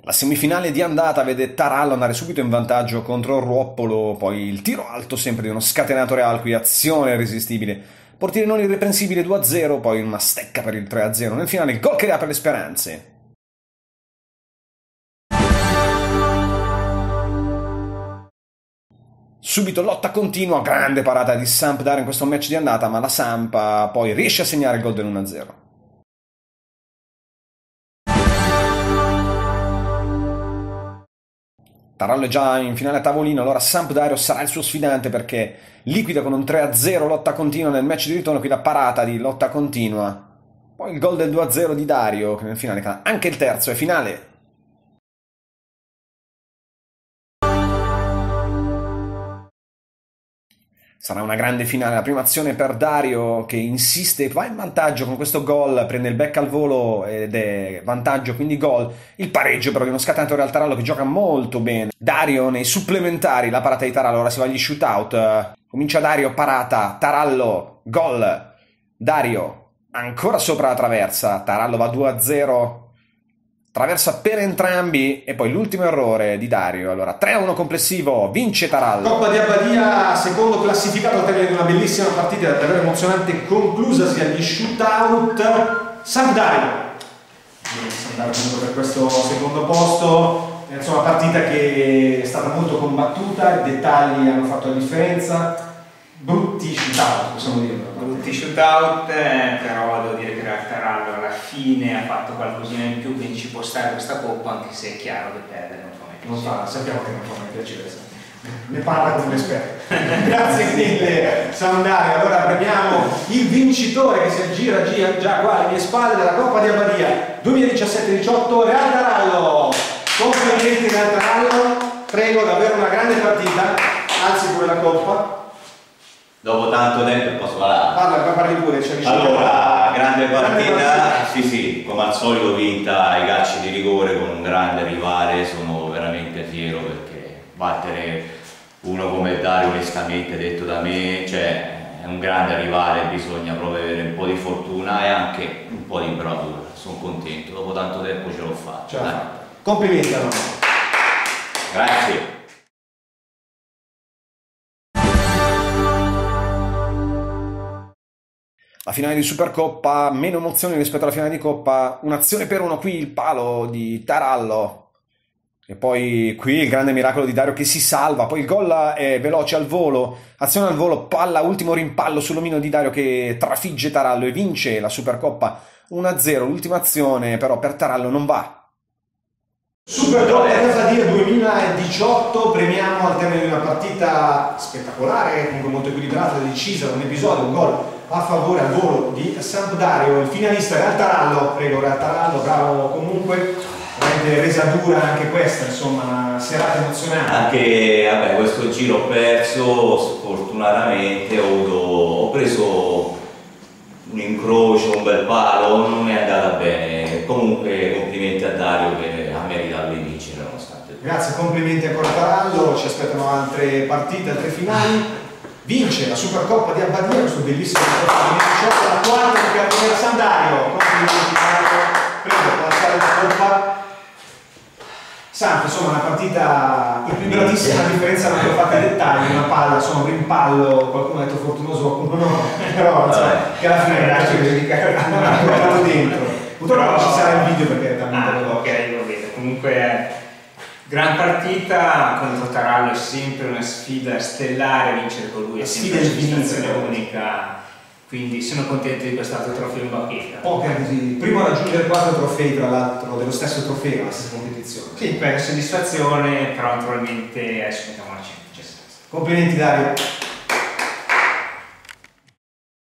La semifinale di andata vede Tarallo andare subito in vantaggio contro Ruoppolo, poi il tiro alto sempre di uno scatenatore Real, qui azione irresistibile, portiere non irreprensibile 2-0, poi una stecca per il 3-0, nel finale il gol che riapre le speranze. Subito lotta continua, grande parata di Sampdoria in questo match di andata, ma la Samp poi riesce a segnare il gol del 1-0. Tarallo è già in finale a tavolino, allora Sampdoria sarà il suo sfidante perché liquida con un 3-0, lotta continua nel match di ritorno, qui la parata di lotta continua. Poi il gol del 2-0 di Dario, che nel finale cala anche il terzo, è finale. Sarà una grande finale, la prima azione per Dario che insiste, va in vantaggio con questo gol, prende il back al volo ed è vantaggio, quindi gol. Il pareggio però di uno scatenatore al Tarallo che gioca molto bene. Dario nei supplementari, la parata di Tarallo, ora si va agli shootout. Comincia Dario, parata, Tarallo, gol. Dario ancora sopra la traversa, Tarallo va 2-0. Traversa per entrambi e poi l'ultimo errore di Dario. Allora 3-1 complessivo, vince Tarallo. Coppa di Abbadia, secondo classificato al termine di una bellissima partita davvero emozionante, conclusasi agli shootout. Sampdoria appunto per questo secondo posto. Insomma, partita che è stata molto combattuta, i dettagli hanno fatto la differenza. Brutti shootout, possiamo dirlo. Brutti shootout, però devo dire che Tarallo alla fine ha fatto qualcosina in più, quindi ci può stare questa coppa, anche se è chiaro che perdere non fa mai piacere. Sappiamo che non fa mai piacere. Ne parla come un esperto. Grazie mille Sampdoria. Allora premiamo il vincitore che si aggira già qua alle mie spalle della Coppa di Abbadia 2017-18, Real Tarallo. Complimenti Real Tarallo, prego, davvero una grande partita, alzi pure la coppa. Dopo tanto tempo posso parlare? Parli pure, ci allora, grande partita, sì, come al solito vinta ai calci di rigore con un grande rivale, sono veramente fiero perché battere uno come Dario, onestamente detto da me, cioè è un grande rivale, bisogna proprio avere un po' di fortuna e anche un po' di bravura, sono contento, dopo tanto tempo ce l'ho fatta. Complimenti a noi. Grazie. La finale di Supercoppa, meno emozioni rispetto alla finale di Coppa, un'azione per uno qui, il palo di Tarallo. E poi qui il grande miracolo di Dario che si salva, poi il gol è veloce al volo, azione al volo, palla, ultimo rimpallo sull'omino di Dario che trafigge Tarallo e vince la Supercoppa 1-0, l'ultima azione però per Tarallo non va. Supercoppa di Abbadia 2018, premiamo al termine di una partita spettacolare, comunque molto equilibrata, decisa, un episodio, un gol a favore al volo di Sampdoria, il finalista Real Tarallo, prego Real Tarallo, bravo comunque, resa dura anche questa, insomma, una serata emozionante. Anche, vabbè, questo giro ho perso, sfortunatamente ho preso un incrocio, un bel palo, non è andata bene, comunque complimenti a Dario che ha meritato di vincere nonostante. Grazie, complimenti ancora a Tarallo, ci aspettano altre partite, altre finali. Vince la Supercoppa di Abbadia, questo bellissimo Coppa 2018, la quarta di carriera Sampdoria. Complimenti Dario, prego, passare la Coppa. Samp, insomma, una partita equilibratissima, a differenza non l'ho fatta ai dettagli, una palla, insomma, un rimpallo, qualcuno ha detto fortunoso, qualcuno no, però insomma, che alla fine ha guardato dentro. Purtroppo non ci sarà il video perché è talmente veloce. Ok, va bene, comunque gran partita contro Tarallo, è sempre una sfida stellare, vincere con lui è sempre una soddisfazione unica, quindi sono contento di quest'altro trofeo in bacheca. Primo a raggiungere 4 trofei, tra l'altro dello stesso trofeo, la stessa competizione. Sì, per soddisfazione, però naturalmente adesso mettiamo la 100. Complimenti Dario.